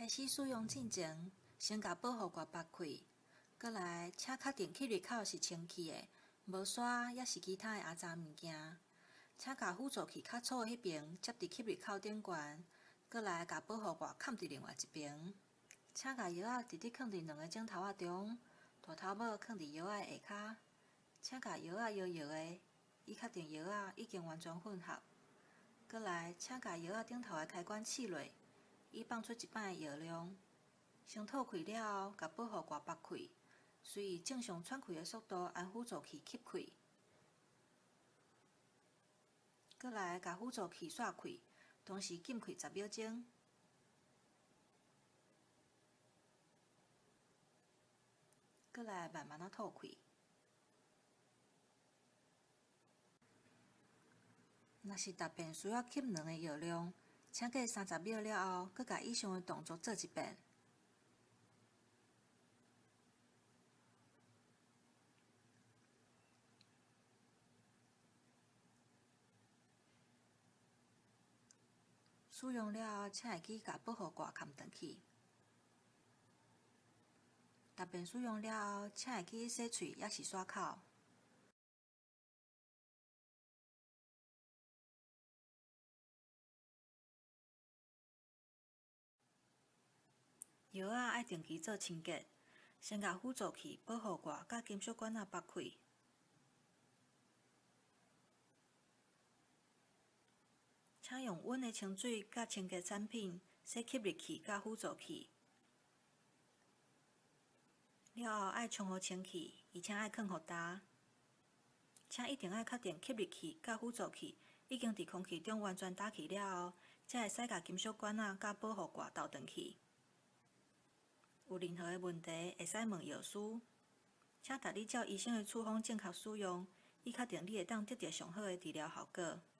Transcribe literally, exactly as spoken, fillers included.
开始使用之前，先甲保护罐拔开，过来请确定吸入口是清气的，无沙也是其他的压杂物件。请甲辅助器较粗的迄边接伫吸入口顶悬，过来甲保护罐嵌伫另外一边。请甲药仔直直放伫两个镜头仔中，大头帽放伫药仔的下骹。请甲药仔摇摇的，以确定药仔已经完全混合。过来，请甲药仔顶头的开关试落，以放出一摆的药量。先吐开了后，甲保护罐拔开，随伊正常喘气的速度按辅助器吸开。过来，甲辅助器煞开，同时禁开十秒钟。过来，慢慢啊吐开。若是特别需要吸卵的药量，请过三十秒了后，搁甲以上的动作做一遍。使用了后，请会记甲保护罐嵌转去。特别使用了后，请会记洗喙也是刷口。药仔爱定期做清洁，先甲辅助器、保护罐甲金属管仔拔开。请用稳的清水甲清洁产品洗吸入器甲辅助器。了后爱冲好清气，而且爱放互干。请一定爱确定吸入器甲辅助器已经伫空气中完全打气了后，才会使甲金属管仔甲保护罐倒转去。有任何的问题，会使问药师。请逐日照医生的处方正确使用，以确定你会当得到上好的治疗效果。